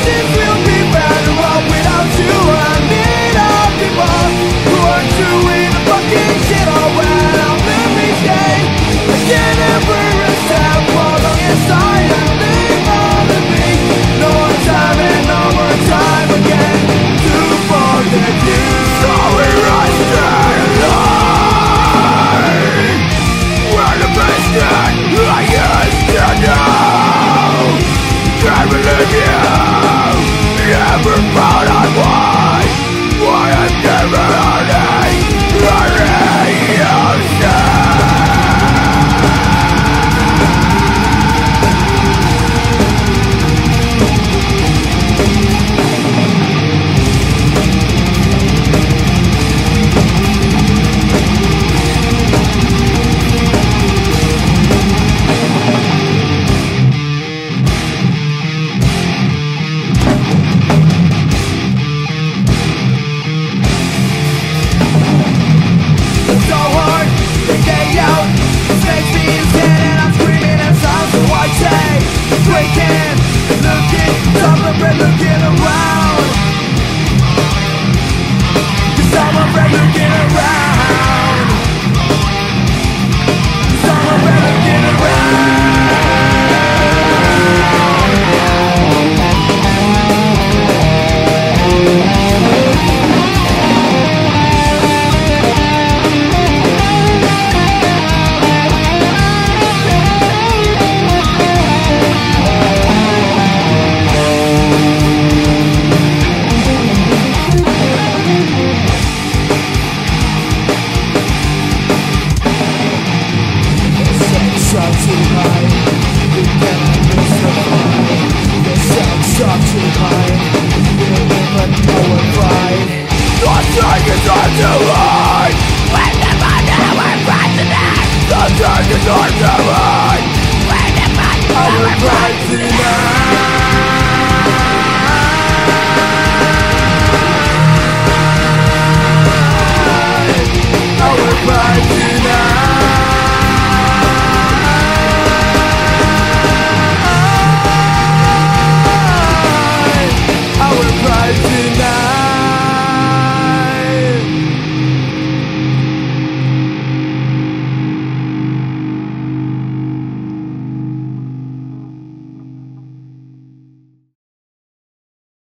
This will be better off without you. I need all people who are doing the fucking shit all when I'm every day. I can't ever accept for long as I am living all of me. No more time and no more time again to forget you. So we rush the best that I used to know. Can't believe you never found out why I've never heard the